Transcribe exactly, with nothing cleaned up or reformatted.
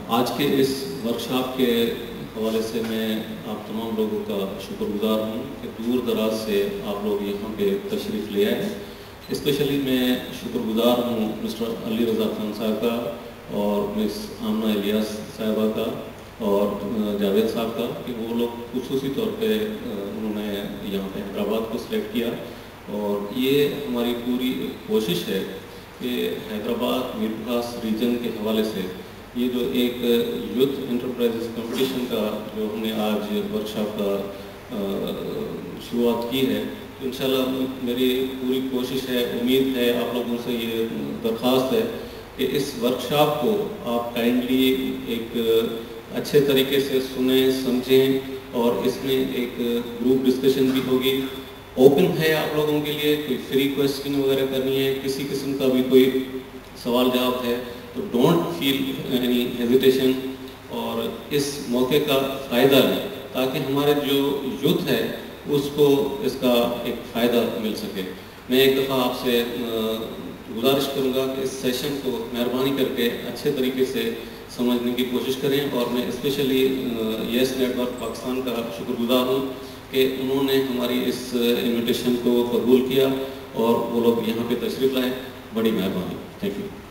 آج کے اس ورکشاپ کے حوالے سے میں آپ تمام لوگوں کا شکر گزار ہوں کہ دور دراز سے آپ لوگ یہاں پہ تشریف لے آئے. اسپیشلی میں شکر گزار ہوں مسٹر علی رضا خان صاحب کا اور مس آمنہ الیاس صاحبہ کا اور جاوید صاحب کا کہ وہ لوگ خصوصی طور پہ انہوں نے یہاں پہ حیدرآباد کو سلیکٹ کیا. اور یہ ہماری پوری کوشش ہے کہ حیدرآباد میر خاص ریجن کے حوالے سے یہ جو ایک یوتھ انٹرپرائزز کمپٹیشن کا جو ہم نے آج ورکشاپ کا شروعات کی ہے، انشاءاللہ میری پوری کوشش ہے، امید ہے، آپ لوگوں سے یہ درخواست ہے کہ اس ورکشاپ کو آپ کائنڈلی ایک اچھے طریقے سے سنیں سمجھیں اور اس میں ایک گروپ ڈسکشن بھی ہوگی. اوپن ہے آپ لوگوں کے لیے، کوئی فری کویسچن وغیرہ کرنی ہے، کسی قسم کا بھی کوئی سوال جواب ہے تو ڈونٹ فیل اینی ہیزیٹیشن اور اس موقع کا فائدہ لیں تاکہ ہمارے جو یوتھ ہے اس کو اس کا ایک فائدہ مل سکے. میں ایک دفعہ آپ سے گزارش کروں گا کہ اس سیشن کو مہربانی کر کے اچھے طریقے سے سمجھنے کی کوشش کریں. اور میں specially yes network Pakistan کا شکر گزار ہوں کہ انہوں نے ہماری اس انویٹیشن کو قبول کیا اور وہ لوگ یہاں پہ تشریف لائیں. بڑی مہربانی. Thank you.